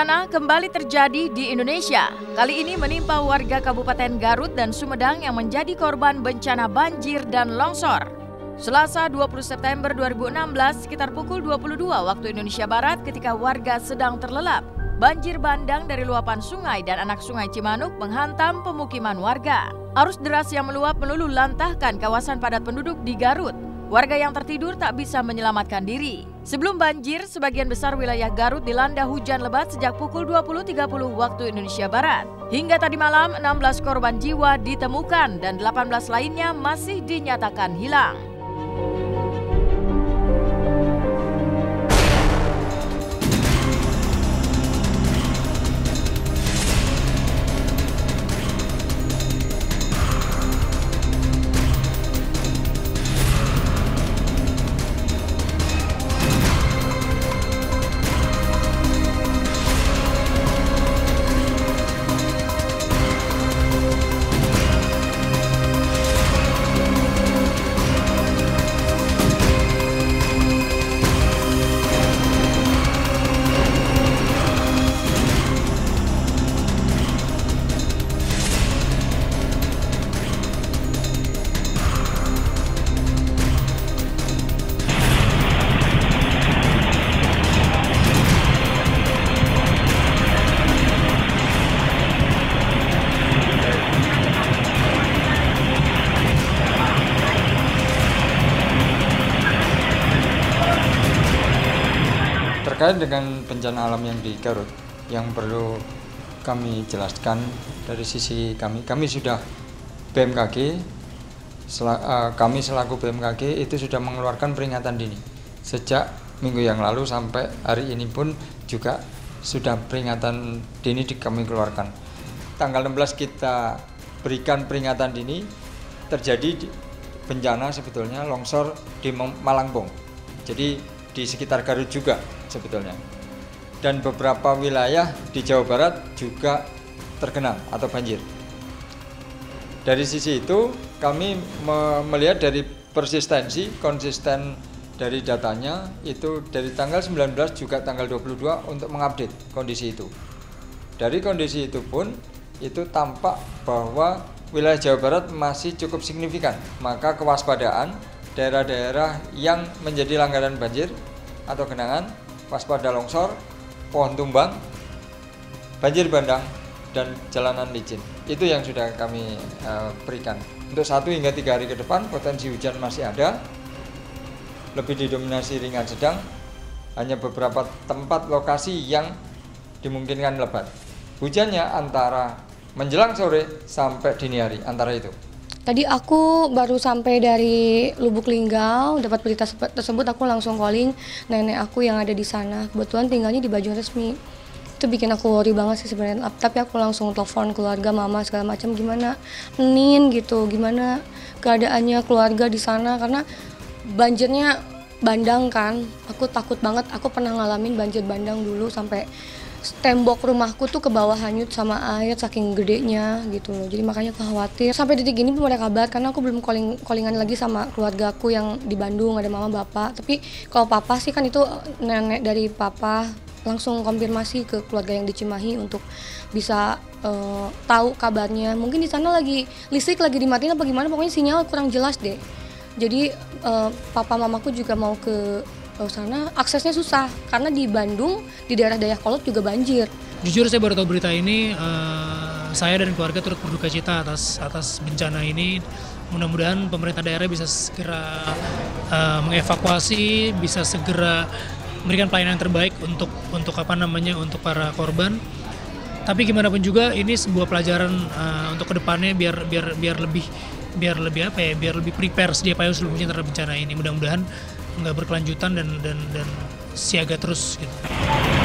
Bencana kembali terjadi di Indonesia. Kali ini menimpa warga Kabupaten Garut dan Sumedang yang menjadi korban bencana banjir dan longsor. Selasa 20 September 2016 sekitar pukul 22 waktu Indonesia Barat ketika warga sedang terlelap. Banjir bandang dari luapan sungai dan anak sungai Cimanuk menghantam pemukiman warga. Arus deras yang meluap meluluh lantahkan kawasan padat penduduk di Garut. Warga yang tertidur tak bisa menyelamatkan diri. Sebelum banjir, sebagian besar wilayah Garut dilanda hujan lebat sejak pukul 20.30 waktu Indonesia Barat. Hingga tadi malam, 16 korban jiwa ditemukan dan 18 lainnya masih dinyatakan hilang. Terkait dengan bencana alam yang di Garut, yang perlu kami jelaskan dari sisi kami sudah BMKG, kami selaku BMKG itu sudah mengeluarkan peringatan dini. Sejak minggu yang lalu sampai hari ini pun juga sudah peringatan dini kami keluarkan. Tanggal 16 kita berikan peringatan dini, terjadi bencana sebetulnya longsor di Malangbong. Jadi di sekitar Garut juga sebetulnya. Dan beberapa wilayah di Jawa Barat juga tergenang atau banjir. Dari sisi itu kami melihat dari konsisten dari datanya itu dari tanggal 19 juga tanggal 22 untuk mengupdate kondisi itu. Dari kondisi itu pun itu tampak bahwa wilayah Jawa Barat masih cukup signifikan. Maka kewaspadaan daerah-daerah yang menjadi langganan banjir atau genangan, waspada longsor, pohon tumbang, banjir bandang, dan jalanan licin. Itu yang sudah kami berikan. Untuk 1 hingga 3 hari ke depan potensi hujan masih ada, lebih didominasi ringan sedang, hanya beberapa tempat lokasi yang dimungkinkan lebat. Hujannya antara menjelang sore sampai dini hari, antara itu. Tadi aku baru sampai dari Lubuk Linggau, dapat berita tersebut aku langsung calling nenek aku yang ada di sana. Kebetulan tinggalnya di Bajong Resmi. Itu bikin aku worry banget sih sebenarnya. Tapi aku langsung telepon keluarga, mama segala macam, gimana Nin gitu, gimana keadaannya keluarga di sana karena banjirnya bandang kan. Aku takut banget, aku pernah ngalamin banjir bandang dulu sampai tembok rumahku tuh ke bawah hanyut sama air saking gedenya gitu loh. Jadi makanya aku khawatir. Sampai detik ini belum ada kabar karena aku belum callingan lagi sama keluargaku yang di Bandung, ada mama bapak. Tapi kalau papa sih kan itu nenek dari papa langsung konfirmasi ke keluarga yang di Cimahi untuk bisa tahu kabarnya. Mungkin di sana lagi listrik lagi dimatiin apa gimana, pokoknya sinyal kurang jelas deh. Jadi papa mamaku juga mau ke sana, aksesnya susah karena di Bandung, di daerah Dayakolot juga banjir. Jujur saya baru tahu berita ini, saya dan keluarga turut berduka cita atas bencana ini. Mudah-mudahan pemerintah daerah bisa segera mengevakuasi, bisa segera memberikan pelayanan yang terbaik untuk para korban. Tapi gimana pun juga ini sebuah pelajaran untuk kedepannya biar lebih prepare sedia payung sebelumnya terhadap bencana ini. Mudah-mudahan nggak berkelanjutan dan siaga terus gitu.